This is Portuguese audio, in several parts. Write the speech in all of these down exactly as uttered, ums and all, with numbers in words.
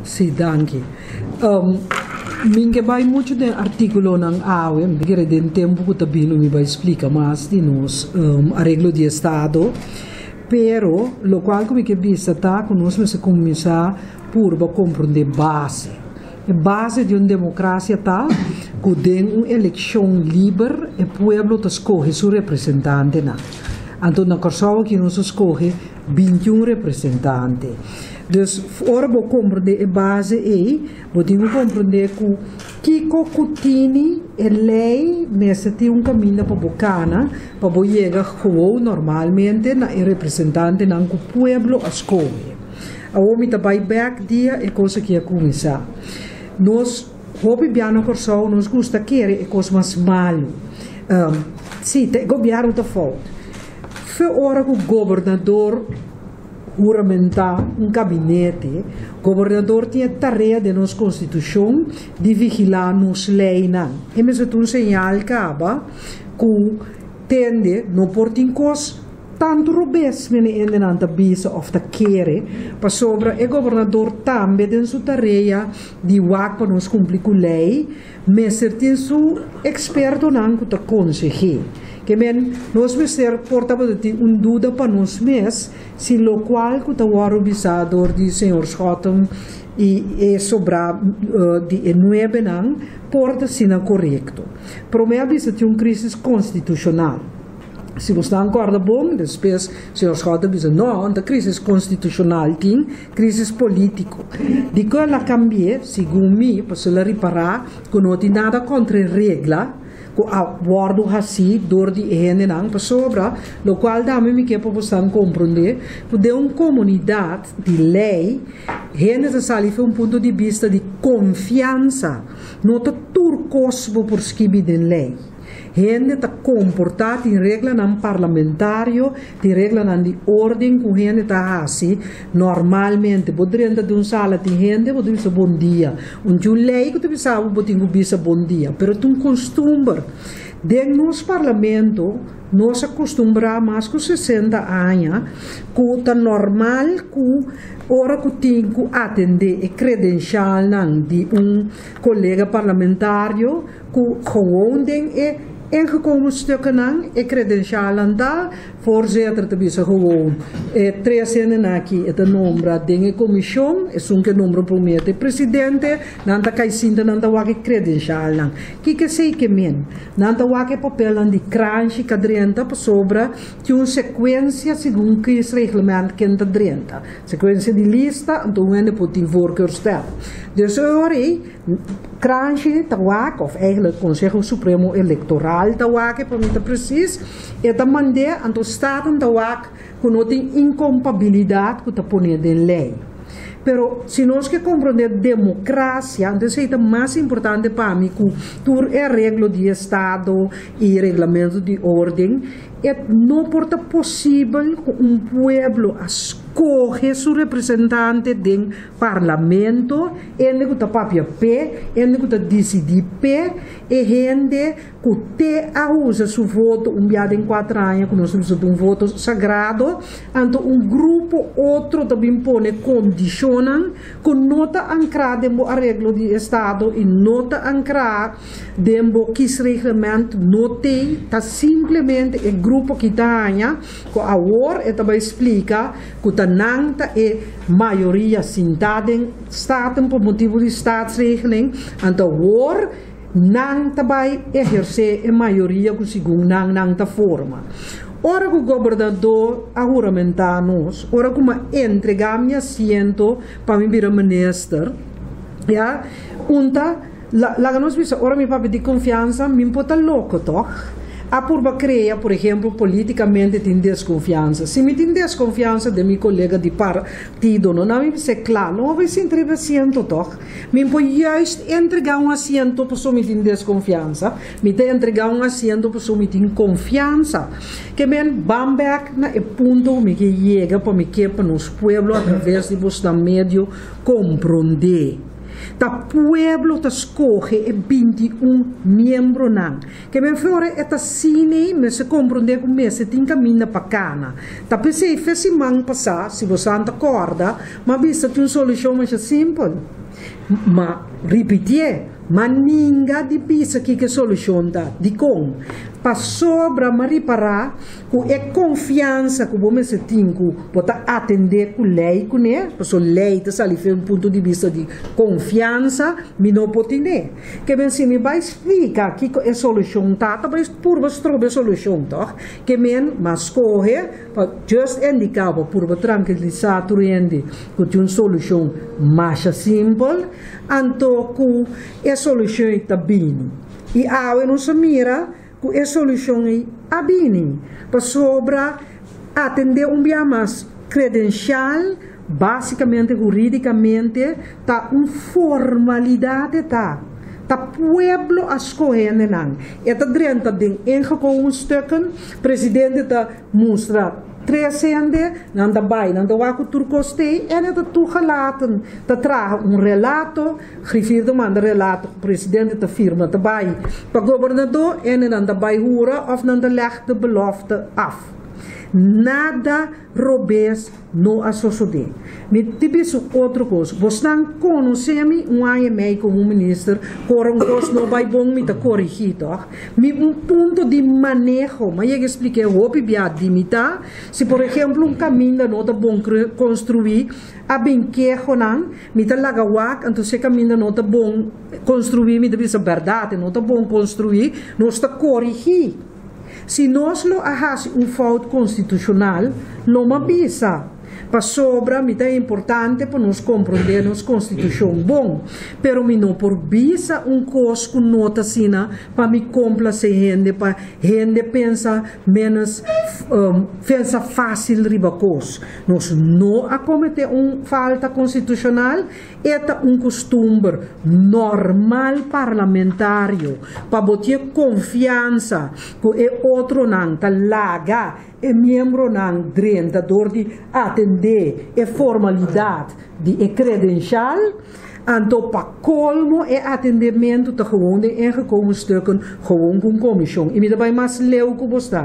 Sim, danke. Um, Minha vai muito de artículo na A U E, porque tem tempo que também não me vai explicar mais de nos um, arreglo de Estado, pero lo qual como que vista tá, conosco se começar por compreender base. A base de uma democracia tá, que tem uma eleição livre e o povo escolhe seu representante na. Então na Kosovo que nós escolhe vinte e um representantes. Dus ora vou compreender a base aí, vou ter que compreender que Kiko Kutini é lei, mas tem um caminho para bocana, para você chegar normalmente na representante na que o povo escolhe. A homem também back dia é coisa que é começar. Nós, hobby biano corso, nós gosta querer é coisa mais malo. Sim, o governo está falta. Foi hora que o governador juramentar um gabinete, o governador tinha tarefa de nossa Constituição de vigilar nos leis. E mesmo um sinal acaba que tende, não por tincos, tanto robes men ainda não está bisa of ta querer, para sobre o governador também tem sua tarefa de wak para nos cumprir com a lei, mas tem seu experto não que está conseguir. Que men nós vamos ser portador de uma dúvida para nós mesmos se o qual que está o avisador de senhor Schotten e é sobra uh, de nove não porta sina correto. Para mim avisa de uma crise constitucional. Se você não concorda bom, depois o senhor Schotten diz não, a crise constitucional tem crise política. De que ela cambie, segundo mim, para se reparar que não tem nada contra a regra. Com a bordo assim, dor de ene não para sobra, lo qual dá me que para você compreender, porque uma comunidade de lei, gente se sali foi um ponto de vista de confiança, não tá turcos por escrever de lei. Gente está comportada em regra não parlamentário, de regra não de ordem com gente está assim, normalmente, poderia entrar de uma sala de gente, poderia dizer bom dia. Um dia lei que tu sabe, poderia dizer bom dia, pero tu um costume. Dentro do nosso parlamento, nós acostumbramos mais com sessenta anos, que é normal que ora que tem que atender a credencial de um colega parlamentário, que gewoon é ingekomen stukken aan, e credencial aan daar, voorzitter te bisa gewoon. E três anos aqui, é a nombra de comissão, é um que nombra promete presidente, não tá caicinta, não tá wake credencial não. Que que sei que men, não tá wake papel não de crunch cadrenta para sobra, que uma sequência segundo que esse regulamento que entra dentro. Sequência de lista, então é depois de voorkeurstel. Dus hoor crunch tá wake, of eigenlijk Conselho Supremo Eleitoral tá wake, para mim tá preciso, é da maneira, então Estado tá wake, que não tem incompatibilidade que tá pondo em lei. Pero se nós que compreender democracia, então é mais importante para mim que tudo é regra de Estado e regulamento de ordem, é não porta possível que um povo escolha seu representante do parlamento, ele que está papia pé, ele que está decidir pé, e gente que te usa seu voto um dia em quatro anos, que nós temos um voto sagrado, então um grupo outro também põe condicionam que não está ancrado no arreglo de Estado e não está ancrado no que esse regulamento não tem, está simplesmente o grupo que está aí, que agora ele também explica que está não é maioria sentada em Estado por motivo de Staatsregeling, então agora não também exercer a maioria que segundo não não tá forma. Ora que o governador a juramentar nos, ora que uma entregar minha assento para me virar ministro, já, unta, lá lá nós vimos, ora me papo de confiança, me importa louco, toch? A por cria, por exemplo, politicamente tem desconfiança. Se me tem desconfiança de meu colega de partido, não vai ser claro, não vai ser entregar assento, toch? Me pode juist entregar um assento para pessoa me tem desconfiança, me tem entregar um assento para pessoa me tem confiança. Que men bambek na é ponto me que chega para me que para nos pueblos através de você meio compreender. Ta pueblo ta escoge e veintiún membro nan. Que me fora eta cine me se compreende com me se tinha caminha para cana. Ta pensei fez semana passar, se você não acorda, mas vista tem uma solução mais simples. Ma repetir, mas ninguém de pensa que que solução da de com. Para sobra mas reparar com é confiança que você se tem que botar atender com lei com né, porque lei tá sali um ponto de vista de confiança, me não pode né. Que bem se me vai explicar que é solução tá, talvez por você trouxe solução tá, que men mas corre para just indicar para por tranquilizar tu rende que tem uma solução mais simples, anto que é solução está bem. E a não se mira que a solução é a bem, para sobra atender um bem mais credencial, basicamente, juridicamente, tá uma formalidade, tá. Tá pueblo a escolher, não. E tá dentro de um stukken, presidente tá mostra trecende, nanda vai, nanda waku turcostei, e nanda tu gelaten, ta traga um relato, refiro manda relato, o presidente ta firma, ta vai, para governador, e nanda vai hura, of nanda legt de belofte af. Nada robês no associado. Me tipiso outra coisa. Você não conhece-me um ano e meio como ministro, por um coisa não vai bom me tá corrigir, tá? Me um ponto de manejo, mas eu expliquei o que é admitir. Se por exemplo um caminho não tá bom construir, a bem que não, me tá lagawak, então se caminho não tá bom construir, me deve ser verdade, não tá bom construir, nós tá corrigir. Se nós não achamos um fato constitucional, não me avisa. Para sobra, me é importante para nós compreender nossa Constituição bom, pero me não por visa um coisa com nota sina para me complacer gente, para gente pensa menos, um, pensa fácil riba coisa. Nós não a cometer uma falta constitucional, é um costume normal parlamentário, para botar confiança que é outro não tá laga, é membro não drentador de atender a formalidade de a credencial, então para colmo é atendimento de gewoon de ingekomen stukken gewoon com comissão. E me daarbij mais leu que você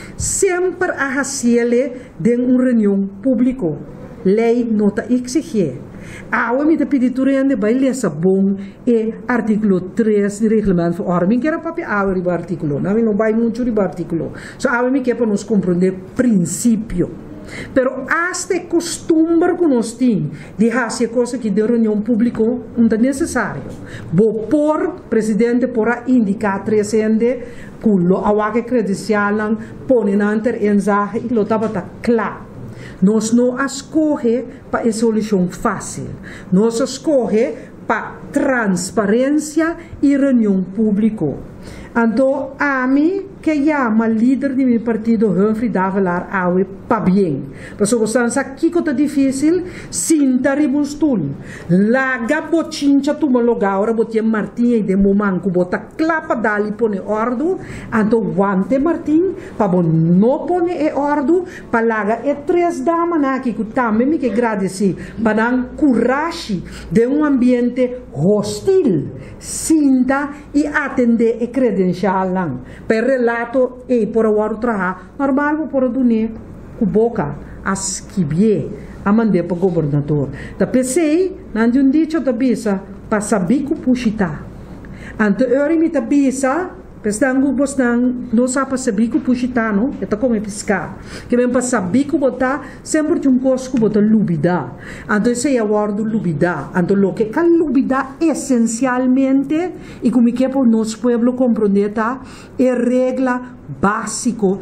sempre a haciele de uma reunião público. Lei nota exigir. Awe me te pediturende bij lesa bom e artículo três do regulamento de ordem que era papel awe riba artículo. Não não vai muito riba artículo. So awe me que para nos compreender princípio. Pero hasta costume que nós temos de fazer coisa que de reunião pública não é necessário. Bo por presidente porá indicar trecende que lo awaque credencial põe na mensagem e lo estava claro. Nós não escolhe para a solução fácil. Nós escolhe para transparência e reunião pública. Então, a mim, que chama líder de meu partido, Humphrey Davelar, awe pa bem. Mas se você pensa que é difícil, sinta ribustul. Laga bochincha tu maloga, ora botia Martin e de momento que bota clapa dali pone ordo, então wante Martin, pa bon não pone e ordo, pa laga e três damas aqui que também me que agradeci, pa dan coragem de um ambiente hostil, sinta e atender e credencial lang. Per relato e por o trabalho normal por dunir com boca as que a mandar para o governador. Da pensei, não de um dicho da bisa para saber que puxita. Anto eu me da bisa, pestango bostang não sabe saber que puxita não, é tá como piscar. Que vem para saber que botar sempre de um coisa que botar lubida. Anto esse é o do lubida. Anto lo que cal lubida essencialmente e como que por nosso pueblo compreender tá é regra básico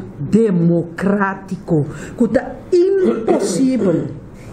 democrático que tá impossível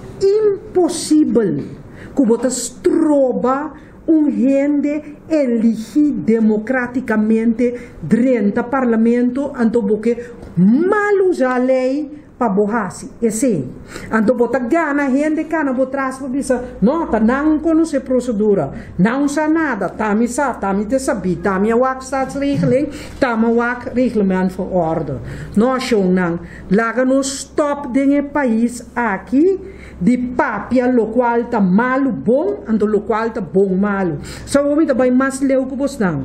impossível que botas troba um gente elige democraticamente dentro do parlamento então porque mal usa a lei para borrar-se, é sim. Então, bota gana, gente cana, botar para dizer, não, tá não conhece a procedura, não sabe nada, tá me sabe, tá me te sabe, tá me wak staatsregeling, tá me wak reglement voor orde. Nós, não, laga no stop de país aqui, de papia lo qual tá malo bom, ando lo qual tá bom malo. Só o homem também mais leu que você não.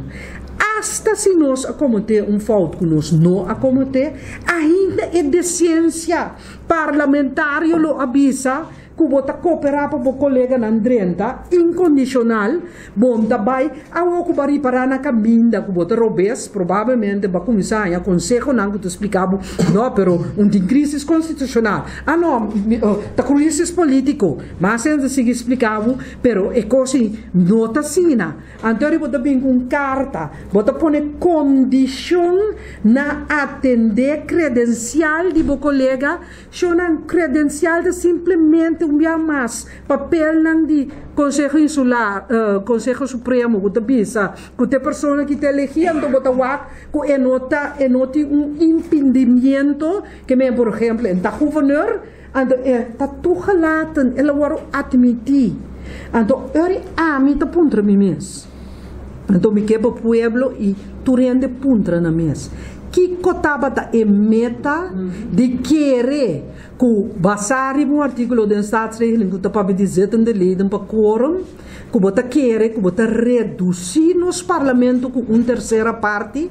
Hasta se nós acometer um falta que nós não acometer, ainda é decência parlamentária lo avisa que você cooperar para o colega na drenta, incondicional, bom, também, a o que vai parar na caminha, que você roubes, provavelmente, vai começar a consejo, não que te explicava, não, pero, um de crise constitucional, ah, não, da crise político, mas ainda se explicava, pero, é coisa, não está assim, então, você vem com carta, você põe condição na atender credencial de seu colega, só não credencial de simplesmente um dia mais papel não de Conselho Insular, uh, Conselho Supremo, que bisa, que a pessoa que está elegendo, que enota, enota um impedimento, que me, por exemplo, está governor, está toegelaten, ela vai admitir. Então, eu amo a puntra mi mes. Então, me quebra o pueblo e tu rende puntra na mes. Que cotaba da meta de querer que basar no artigo do Staatsregeling que está dizer de lei para quórum que bota querer que bota reduzir nos parlamento com uma terceira parte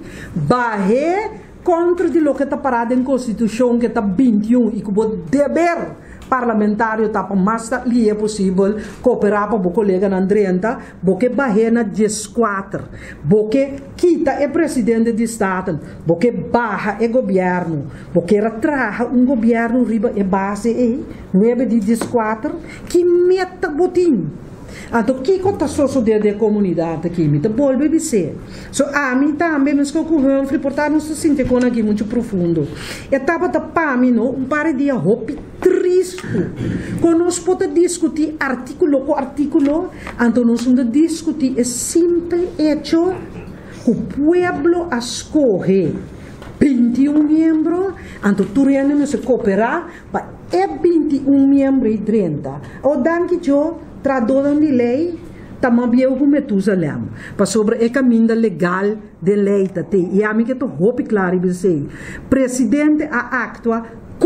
barre contra de lo que está parado em Constituição que está vinte e um e que bota dever parlamentário tá para mais ali é possível cooperar para o colega na drenta, porque barre na quatro, porque quita é presidente de estado, porque barra é governo, porque retraja um governo riba é base é nove de quatro que meta botim. Então, o que está sucedendo na comunidade aqui? Me volve a dizer. So, a mim também, mas que o Humphrey, portanto, não se sente com aqui muito profundo. Eu estava para mim, um par de dias, roupa triste. Quando nós podemos discutir artículo por artículo, então nós vamos discutir o simples hecho que o pueblo escolhe vinte e um membros, então tu não se cooperar, mas é vinte e um membros e trinta. O danke eu traduzem de lei, também eu como Metusalém, para sobre o caminho legal de lei, e a mim que estou roupa claro e dizer, presidente a actua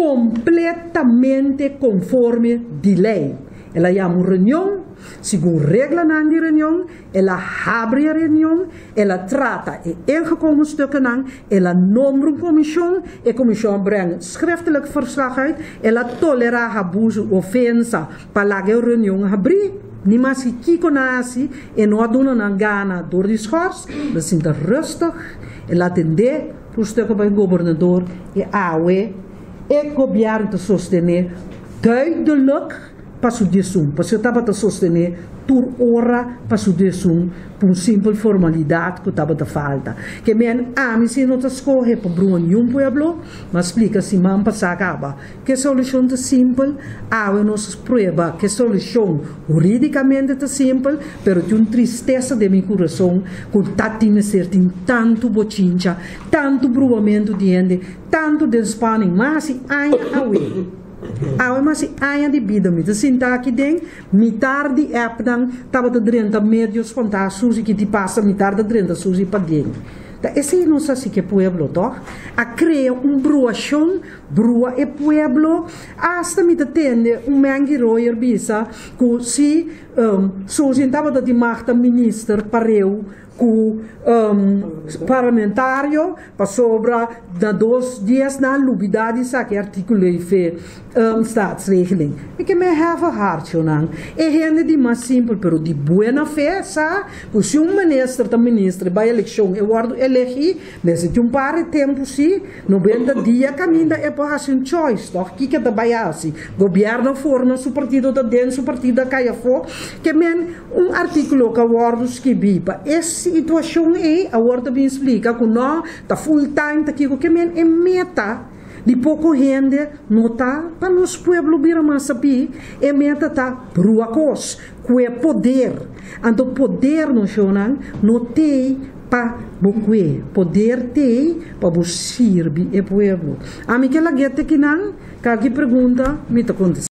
completamente conforme de lei. Ela chama uma reunião, segundo regra na reunião, ela abre a reunião, ela trata e ingekomen stukken aan, ela nombra uma comissão, e a comissão brengt schriftelijk verslag uit, ela tolera abuso, ofensa, para a reunião abrir, niet maar si kiko nasi, e não doen na gana door die schors, we zijn rustig, e la atender, voor stukken bij governador, e awe, e governo te sostener, duidelijk, para o desum, para eu estava a sostener por hora para o desum, por uma simples formalidade que estava a falta. Que men a mim se não escolhe para um pueblo, mas explica se man passa acaba. Que solução é simples, há nossas provas, que solução juridicamente é simples, mas tem uma tristeza de meu coração, com tanto ser tanto bochincha, tanto bruvamento de gente, tanto despanem, mas ai awe. Ah, mas se há de vida, me sinta aqui dentro, me tarde é para estava de trinta médios fantásticos que te passa me tarde de trinta suji para dentro. Esse não sei se que é pueblo, toch? A criar um bruação, brua é pueblo, hasta me atende um mangueiro bisa, que se suji estava de marta ministro para eu com um, parlamentário para sobra de dois dias na novidade que articulei fe um, staatsregeling. E que me have a hart não. É gente de mais simples, pero de boa fé, sa, que se um ministro da ministra vai eleição, eu guardo eleger, nesse de um par de tempo se noventa dias caminha é para fazer um choice, toch? Que que vai assim? Governo forma seu partido da dentro, seu partido da caia fo, que men um artigo que guardo escreviba. Esse situação é, a ordem me explica que não está full time, está aqui, que é meta de pouco gente, não está para nos pueblo vir mais saber, é meta está para a coisa, que é poder. Então, poder no chão não tem para boque, poder tem para você servir o pueblo. A mim que ela guete que não, que aqui pergunta, me está acontecendo.